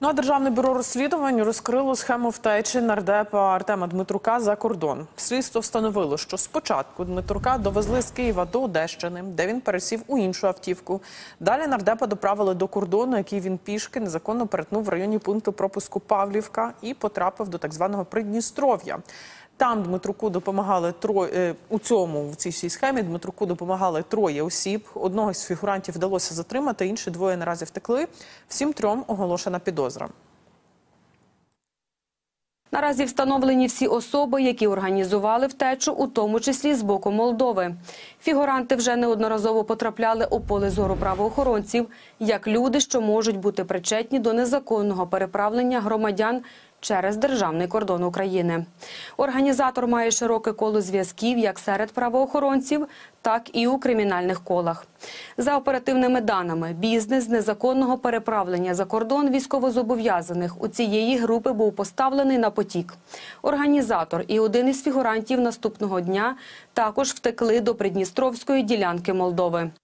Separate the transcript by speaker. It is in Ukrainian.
Speaker 1: Ну а Державне бюро розслідувань розкрило схему втечі нардепа Артема Дмитрука за кордон. Слідство встановило, що спочатку Дмитрука довезли з Києва до Одещини, де він пересів у іншу автівку. Далі нардепа доправили до кордону, який він пішки незаконно перетнув в районі пункту пропуску Павлівка і потрапив до так званого Придністров'я. Там Дмитруку допомагали в цій всій схемі Дмитруку допомагали троє осіб. Одного з фігурантів вдалося затримати, інші двоє наразі втекли. Всім трьом оголошена підозра.
Speaker 2: Наразі встановлені всі особи, які організували втечу, у тому числі з боку Молдови. Фігуранти вже неодноразово потрапляли у поле зору правоохоронців, як люди, що можуть бути причетні до незаконного переправлення громадян через державний кордон України. Організатор має широке коло зв'язків як серед правоохоронців, так і у кримінальних колах. За оперативними даними, бізнес незаконного переправлення за кордон військовозобов'язаних у цієї групи був поставлений на потік. Організатор і один із фігурантів наступного дня також втекли до Придністровської ділянки Молдови.